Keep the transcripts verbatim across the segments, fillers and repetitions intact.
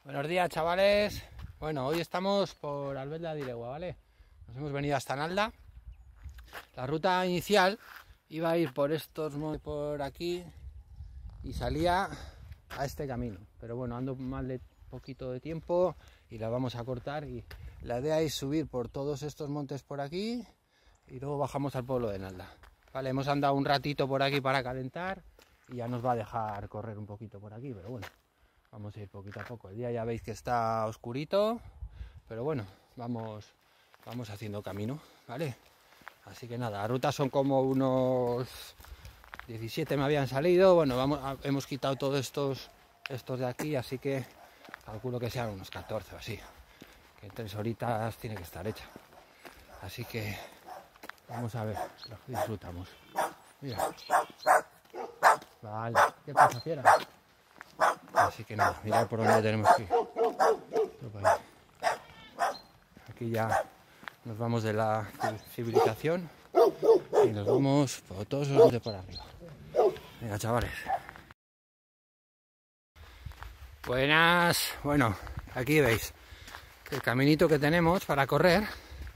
Buenos días, chavales. Bueno, hoy estamos por Albelda de Iregua, ¿vale? Nos hemos venido hasta Nalda. La ruta inicial iba a ir por estos montes por aquí y salía a este camino, pero bueno, ando mal de poquito de tiempo y la vamos a cortar, y la idea es subir por todos estos montes por aquí y luego bajamos al pueblo de Nalda. Vale, hemos andado un ratito por aquí para calentar y ya nos va a dejar correr un poquito por aquí, pero bueno, vamos a ir poquito a poco. El día ya veis que está oscurito, pero bueno, vamos, vamos haciendo camino, ¿vale? Así que nada, la ruta son como unos diecisiete me habían salido. Bueno, vamos, hemos quitado todos estos, estos de aquí, así que calculo que sean unos catorce o así. Que en tres horitas tiene que estar hecha. Así que vamos a ver, lo disfrutamos. Mira. Vale, ¿qué pasa, fiera? Así que nada, mirad por dónde tenemos que ir. Aquí ya nos vamos de la civilización y nos vamos por todos los de por arriba. Venga, chavales. Buenas. Bueno, aquí veis el caminito que tenemos para correr.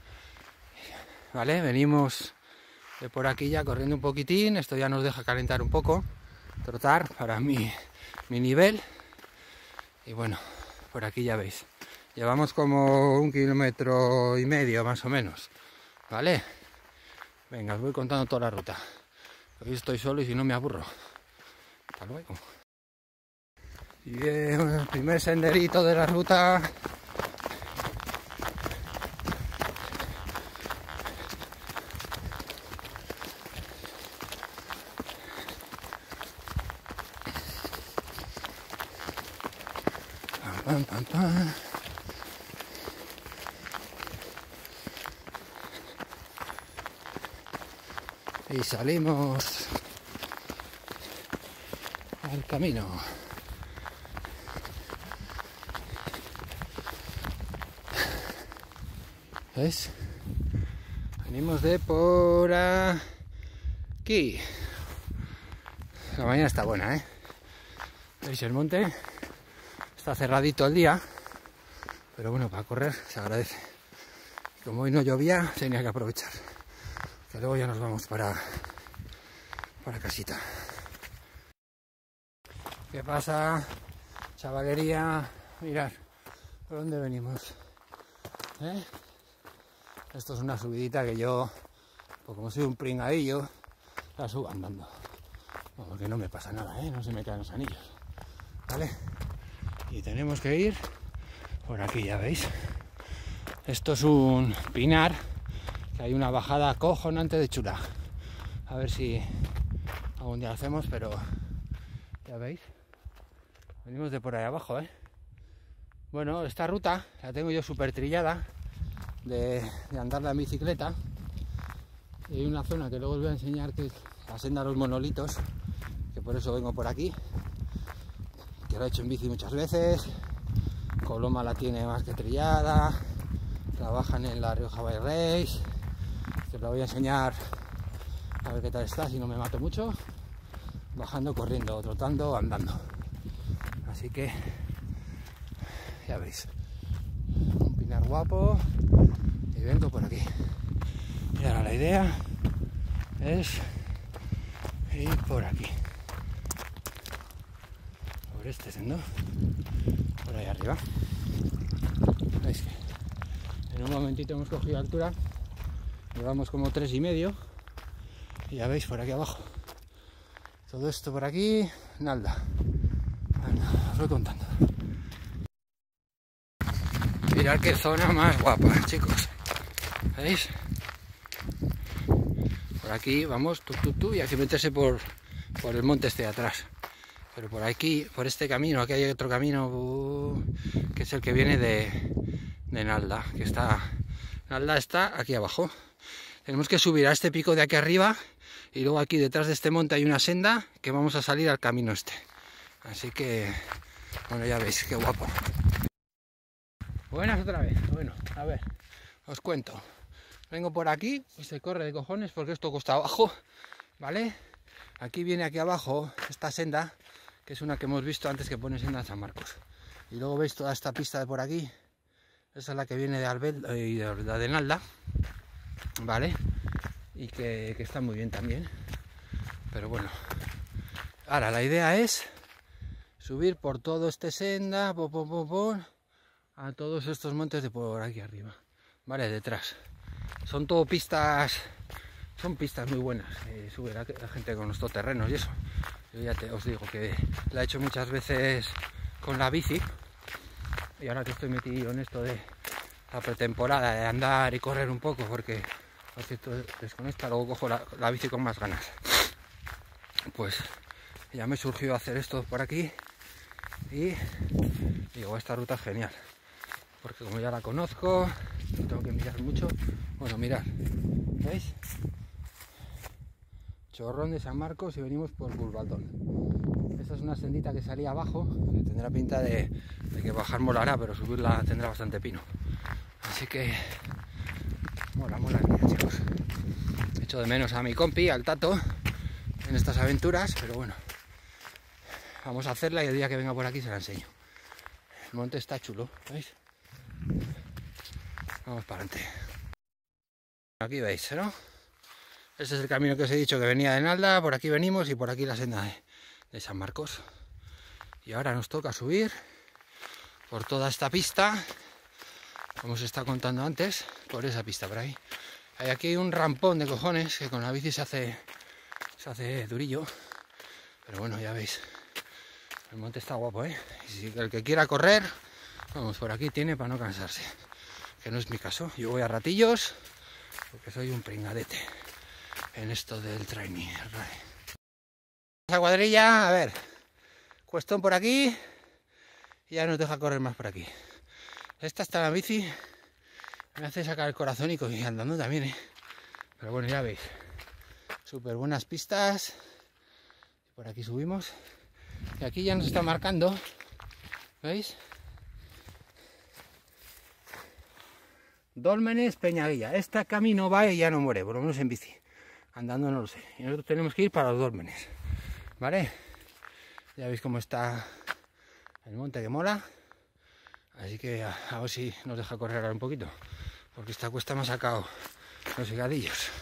Vale, venimos de por aquí ya corriendo un poquitín. Esto ya nos deja calentar un poco, trotar para mi, mi nivel. Y bueno, por aquí ya veis, llevamos como un kilómetro y medio más o menos, ¿vale? Venga, os voy contando toda la ruta. Hoy estoy solo y si no me aburro. Hasta luego. Y el primer senderito de la ruta. Pam, pam, pam. Y salimos al camino. ¿Ves? Venimos de por aquí. La mañana está buena, ¿eh? ¿Veis el monte? Está cerradito el día, pero bueno, para correr se agradece. Y como hoy no llovía, tenía que aprovechar. Que luego ya nos vamos para, para casita. ¿Qué pasa, chavalería? Mirad, ¿por dónde venimos? ¿Eh? Esto es una subidita que yo, pues como soy un pringadillo, la subo andando. Bueno, porque no me pasa nada, ¿eh? No se me caen los anillos. ¿Vale? Y tenemos que ir por aquí, ya veis. Esto es un pinar, que hay una bajada acojonante de chula. A ver si algún día lo hacemos, pero ya veis. Venimos de por ahí abajo, ¿eh? Bueno, esta ruta la tengo yo súper trillada de, de andarla en bicicleta. Y hay una zona que luego os voy a enseñar, que es la senda de los monolitos, que por eso vengo por aquí. Que lo he hecho en bici muchas veces. Coloma la tiene más que trillada. Trabajan en la Rioja Bike Race. Que os la voy a enseñar a ver qué tal está, si no me mato mucho. Bajando, corriendo, trotando, andando. Así que ya veis, un pinar guapo y vengo por aquí. Y ahora la idea es ir por aquí, por este sendo, por ahí arriba. Veis que en un momentito hemos cogido altura, llevamos como tres y medio y ya veis por aquí abajo. Todo esto por aquí, Nalda. Os voy contando. Mirad qué zona más guapa, chicos. ¿Veis? Por aquí vamos, tú, tú, tú, y hay que meterse por, por el monte este de atrás. Pero por aquí, por este camino, aquí hay otro camino uh, que es el que viene de, de Nalda, que está... Nalda está aquí abajo. Tenemos que subir a este pico de aquí arriba y luego aquí detrás de este monte hay una senda que vamos a salir al camino este. Así que, bueno, ya veis, qué guapo. Buenas otra vez. Bueno, a ver, os cuento. Vengo por aquí y se corre de cojones porque esto cuesta abajo, ¿vale? Aquí viene aquí abajo esta senda, que es una que hemos visto antes que pone senda San Marcos. Y luego veis toda esta pista de por aquí. Esa es la que viene de Albel y de la de Nalda, ¿vale? Y que, que está muy bien también. Pero bueno, ahora la idea es subir por todo este senda, pom, pom, pom, pom, a todos estos montes de por aquí arriba, ¿vale? Detrás. Son todo pistas, son pistas muy buenas. Eh, sube la, la gente con los todoterrenos y eso. Yo ya te, os digo que la he hecho muchas veces con la bici. Y ahora que estoy metido en esto de la pretemporada, de andar y correr un poco, porque por cierto desconecta, luego cojo la, la bici con más ganas. Pues ya me surgió hacer esto por aquí y digo, esta ruta es genial, porque como ya la conozco, no tengo que mirar mucho. Bueno, mirad, ¿veis? Chorrón de San Marcos y venimos por Bulbaldón. Esta es una sendita que salía abajo, que tendrá pinta de, de que bajar molará, pero subirla tendrá bastante pino. Así que mola, mola, mira, chicos. Echo de menos a mi compi, al Tato, en estas aventuras, pero bueno, vamos a hacerla y el día que venga por aquí se la enseño. El monte está chulo, ¿veis? Vamos para adelante. Aquí veis, ¿no? Este es el camino que os he dicho que venía de Nalda, por aquí venimos y por aquí la senda de, de San Marcos. Y ahora nos toca subir por toda esta pista, como os estaba contando antes, por esa pista por ahí. Hay aquí un rampón de cojones que con la bici se hace, se hace durillo, pero bueno, ya veis, el monte está guapo, ¿eh? Y si el que quiera correr, vamos, por aquí tiene para no cansarse, que no es mi caso. Yo voy a ratillos porque soy un pringadete en esto del training. Esa cuadrilla, a ver, cuestón por aquí y ya nos deja correr más por aquí. Esta está la bici, me hace sacar el corazón y andando también, ¿eh? Pero bueno, ya veis, súper buenas pistas. Por aquí subimos y aquí ya nos está marcando, ¿veis? Dólmenes, Peñaguilla. Este camino va y ya no muere, por lo menos en bici. Andando no lo sé. Y nosotros tenemos que ir para los Dólmenes, ¿vale? Ya veis cómo está el monte, que mola. Así que a, a ver si nos deja correr ahora un poquito, porque esta cuesta me ha sacado los higadillos.